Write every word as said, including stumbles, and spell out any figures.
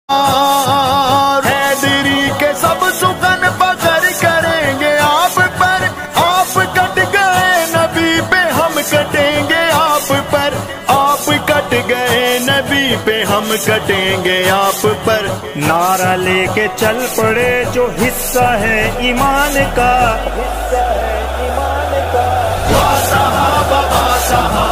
हैदरी के सब सुगन पकड़ करेंगे आप पर, आप कट गए नबी पे हम कटेंगे आप पर, आप कट गए नबी पे हम कटेंगे आप पर। नारा लेके चल पड़े जो हिस्सा है ईमान का, वा सहाबा वा सहाबा